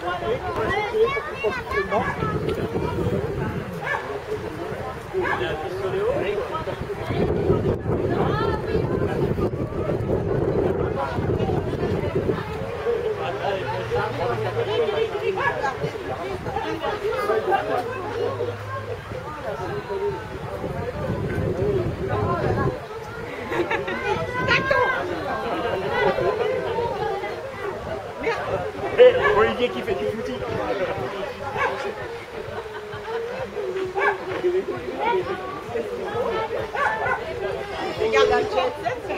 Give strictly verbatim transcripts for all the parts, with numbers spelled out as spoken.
Et Olivier qui fait du footing. Regarde un jet set.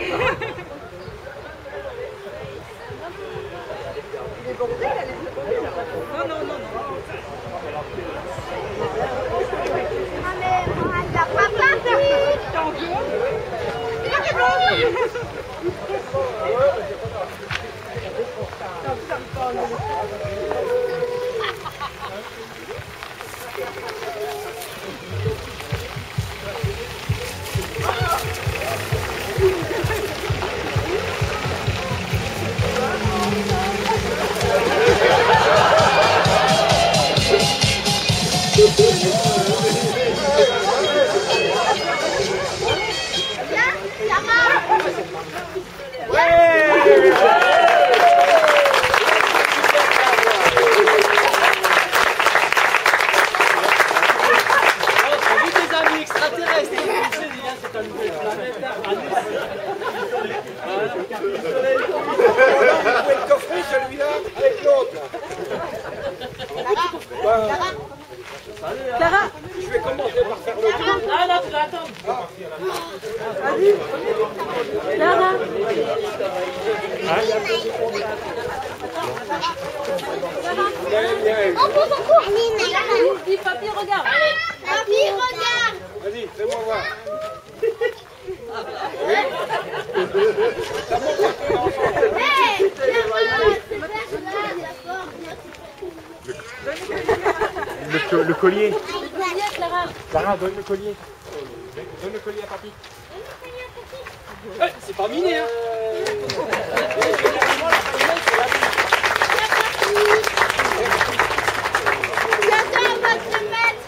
Il est bordé, elle est bordée là. Non, non, non, non. Ah mais elle n'a pas parti. T'en veux? Le coffret celui-là avec l'autre. Clara, Je vais commencer par faire le tour. ah non, tu dois attendre. Vas-y. Clara. On court, on court. Dis papy, regarde. Papy, regarde. Vas-y, fais-moi voir. Hey, Le, le collier. Clara. Clara, donne le collier. Donne le collier à papy. Ouais, c'est pas miné, hein. Bientôt, on va se mettre.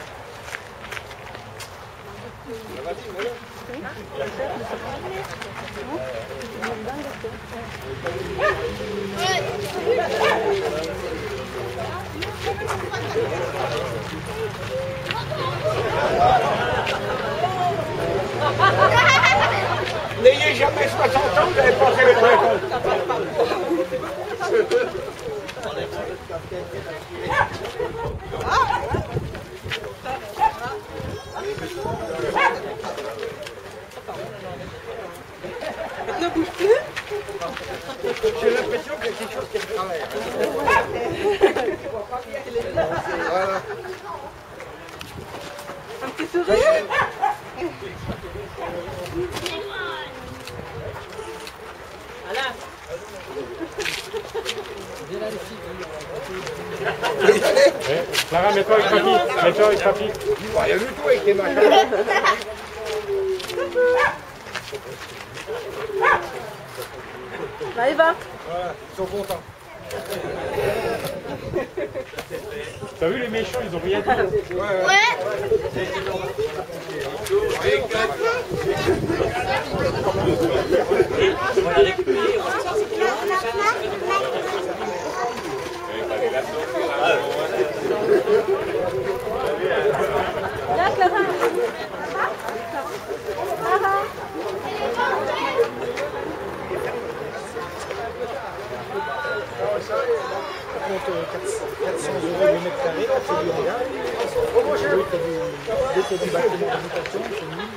N'ayez jamais soixante ans, vous n'avez pas fait le truc. Ne bouge plus. J'ai l'impression qu'il y a quelque chose qui est travers. Voilà. Un petit sourire. Voilà. Ouais. Clara, mets-toi avec papy. Mets-toi avec papy. Il voit rien du tout avec les machins. Là, Eva. Voilà, ils sont contents. T'as vu les méchants, ils ont rien dit. Ouais, ouais. Là, Clara. Clara. quatre cents euros le mètre carré, c'est du hangar. Dès qu'il y a du bâtiment d'habitation, c'est mille.